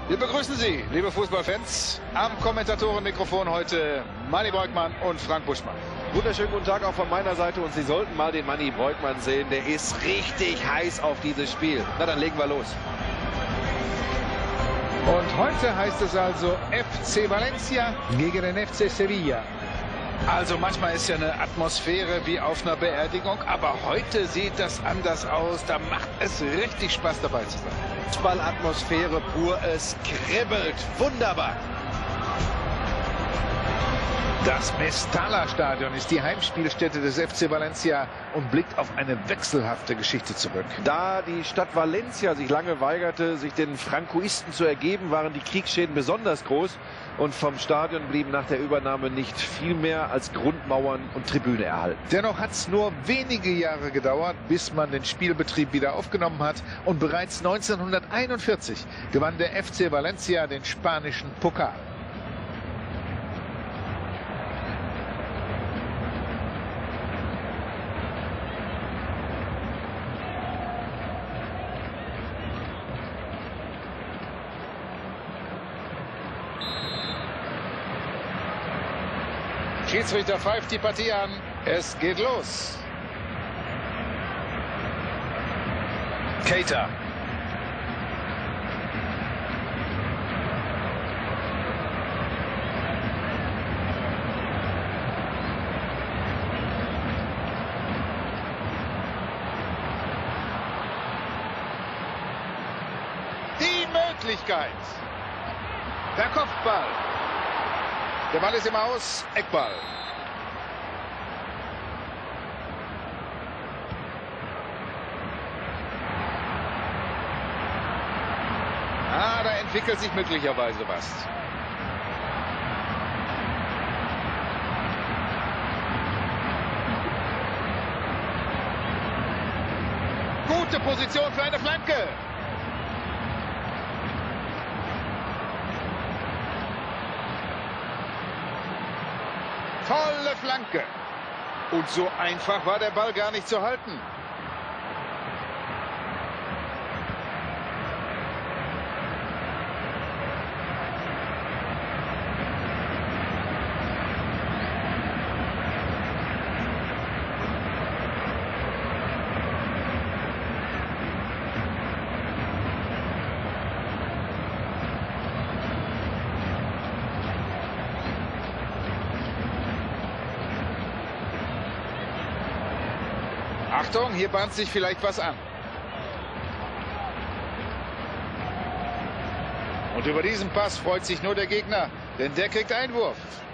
Wir begrüßen Sie, liebe Fußballfans, am Kommentatorenmikrofon heute Manni Breukmann und Frank Buschmann. Wunderschönen guten Tag auch von meiner Seite und Sie sollten mal den Manni Breukmann sehen. Der ist richtig heiß auf dieses Spiel. Na, dann legen wir los. Und heute heißt es also FC Valencia gegen den FC Sevilla. Also manchmal ist ja eine Atmosphäre wie auf einer Beerdigung, aber heute sieht das anders aus. Da macht es richtig Spaß, dabei zu sein. Fußballatmosphäre pur, es kribbelt. Wunderbar. Das Mestalla-Stadion ist die Heimspielstätte des FC Valencia und blickt auf eine wechselhafte Geschichte zurück. Da die Stadt Valencia sich lange weigerte, sich den Francoisten zu ergeben, waren die Kriegsschäden besonders groß und vom Stadion blieben nach der Übernahme nicht viel mehr als Grundmauern und Tribüne erhalten. Dennoch hat es nur wenige Jahre gedauert, bis man den Spielbetrieb wieder aufgenommen hat und bereits 1941 gewann der FC Valencia den spanischen Pokal. Schiedsrichter pfeift die Partie an. Es geht los. Keita. Die Möglichkeit. Der Kopfball. Der Ball ist im Aus, Eckball. Da entwickelt sich möglicherweise was. Gute Position für eine Flanke. Tolle Flanke. Und so einfach war der Ball gar nicht zu halten. Achtung, hier bahnt sich vielleicht was an. Und über diesen Pass freut sich nur der Gegner, denn der kriegt Einwurf.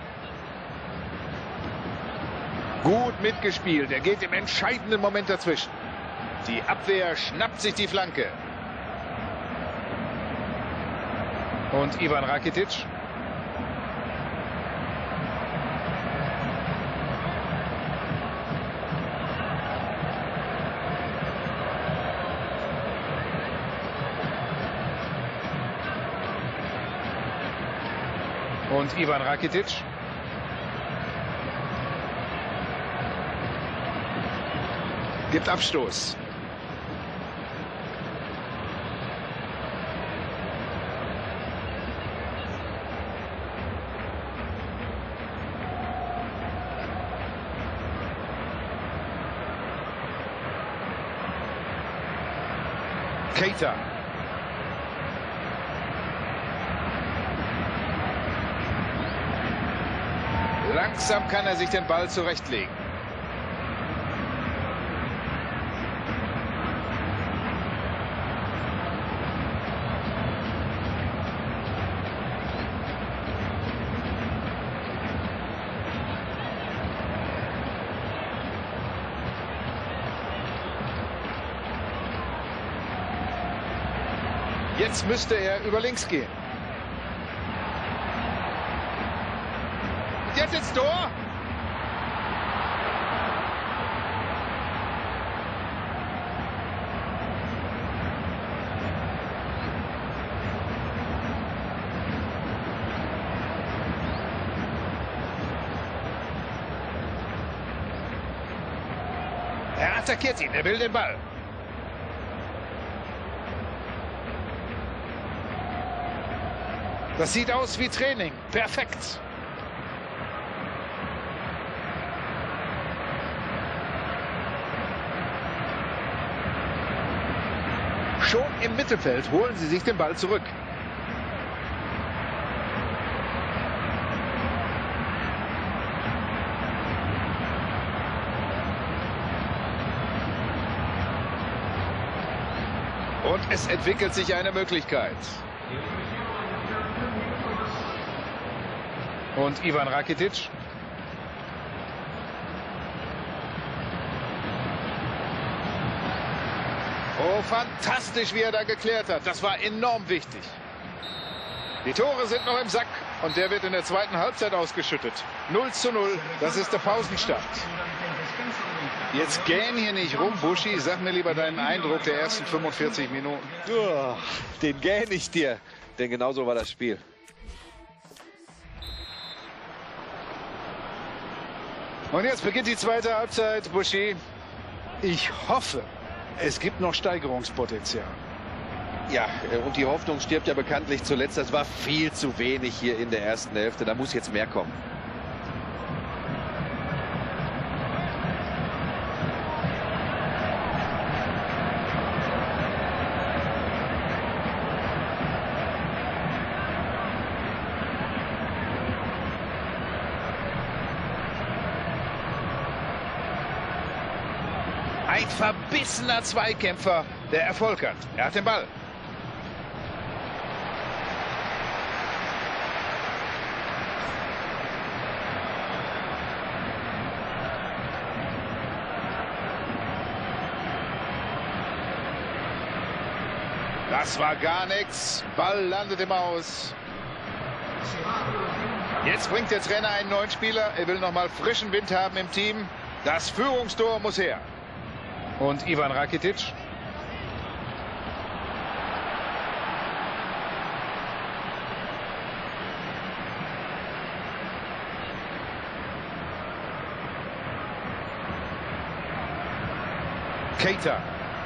Gut mitgespielt, er geht im entscheidenden Moment dazwischen. Die Abwehr schnappt sich die Flanke. Und Ivan Rakitic. Und Ivan Rakitic. Gibt Abstoß. Keita. Langsam kann er sich den Ball zurechtlegen. Jetzt müsste er über links gehen. Jetzt ins Tor. Er attackiert ihn, er will den Ball. Das sieht aus wie Training. Perfekt. Schon im Mittelfeld holen sie sich den Ball zurück. Und es entwickelt sich eine Möglichkeit. Und Ivan Rakitic. Oh, fantastisch, wie er da geklärt hat. Das war enorm wichtig. Die Tore sind noch im Sack und der wird in der zweiten Halbzeit ausgeschüttet. 0:0, das ist der Pausenstand. Jetzt gähn hier nicht rum, Buschi. Sag mir lieber deinen Eindruck der ersten 45 Minuten. Oh, den gähn ich dir, denn genauso war das Spiel. Und jetzt beginnt die zweite Halbzeit, Buschi. Ich hoffe, es gibt noch Steigerungspotenzial. Ja, und die Hoffnung stirbt ja bekanntlich zuletzt. Das war viel zu wenig hier in der ersten Hälfte. Da muss jetzt mehr kommen. Ein verbissener Zweikämpfer, der Erfolg hat. Er hat den Ball. Das war gar nichts. Ball landet im Aus. Jetzt bringt der Trainer einen neuen Spieler. Er will noch mal frischen Wind haben im Team. Das Führungstor muss her. Und Ivan Rakitic. Keita.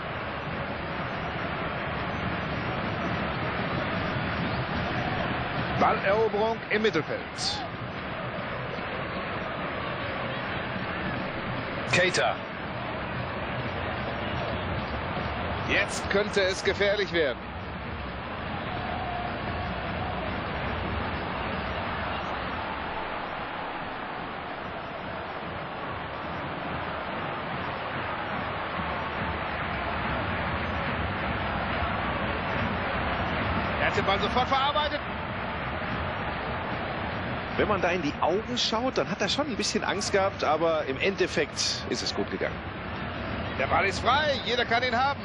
Balleroberung im Mittelfeld. Keita. Jetzt könnte es gefährlich werden. Er hat den Ball sofort verarbeitet. Wenn man da in die Augen schaut, dann hat er schon ein bisschen Angst gehabt, aber im Endeffekt ist es gut gegangen. Der Ball ist frei, jeder kann ihn haben.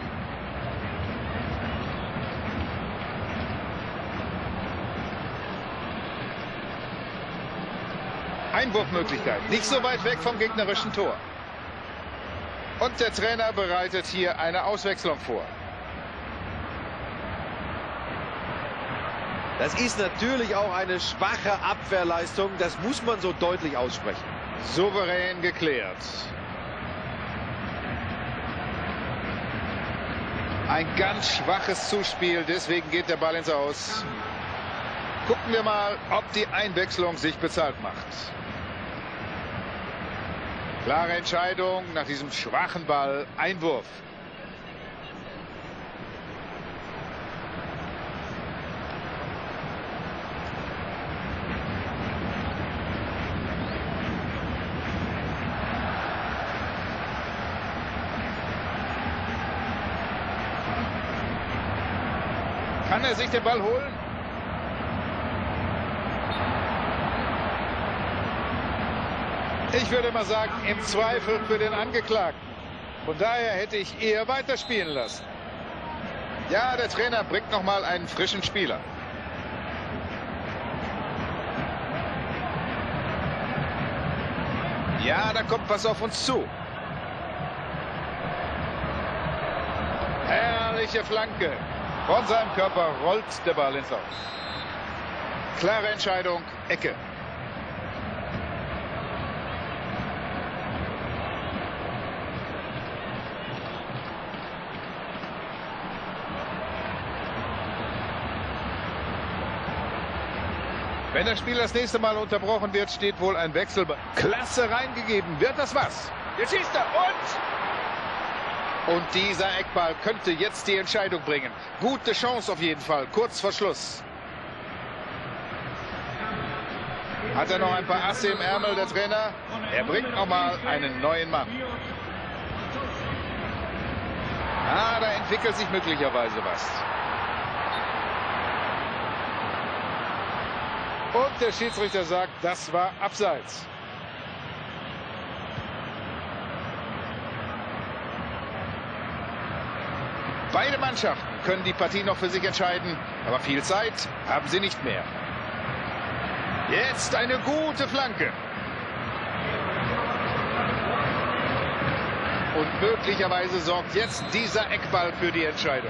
Einwurfmöglichkeit, nicht so weit weg vom gegnerischen Tor. Und der Trainer bereitet hier eine Auswechslung vor. Das ist natürlich auch eine schwache Abwehrleistung, das muss man so deutlich aussprechen. Souverän geklärt. Ein ganz schwaches Zuspiel, deswegen geht der Ball ins Aus. Gucken wir mal, ob die Einwechslung sich bezahlt macht. Klare Entscheidung nach diesem schwachen Ball. Einwurf. Kann er sich den Ball holen? Ich würde mal sagen, im Zweifel für den Angeklagten. Von daher hätte ich eher weiterspielen lassen. Ja, der Trainer bringt noch mal einen frischen Spieler. Ja, da kommt was auf uns zu. Herrliche Flanke. Von seinem Körper rollt der Ball ins Aus. Klare Entscheidung, Ecke. Wenn das Spiel das nächste Mal unterbrochen wird, steht wohl ein Wechsel. Klasse reingegeben. Wird das was? Jetzt schießt er und dieser Eckball könnte jetzt die Entscheidung bringen. Gute Chance auf jeden Fall. Kurz vor Schluss. Hat er noch ein paar Asse im Ärmel, der Trainer? Er bringt nochmal einen neuen Mann. Ah, da entwickelt sich möglicherweise was. Und der Schiedsrichter sagt, das war abseits. Beide Mannschaften können die Partie noch für sich entscheiden, aber viel Zeit haben sie nicht mehr. Jetzt eine gute Flanke. Und möglicherweise sorgt jetzt dieser Eckball für die Entscheidung.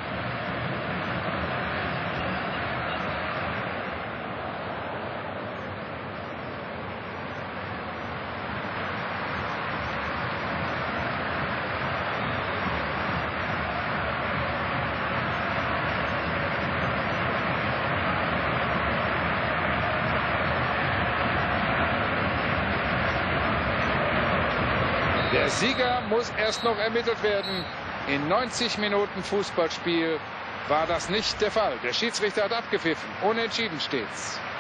Der Sieger muss erst noch ermittelt werden. In 90 Minuten Fußballspiel war das nicht der Fall. Der Schiedsrichter hat abgepfiffen. Unentschieden steht's.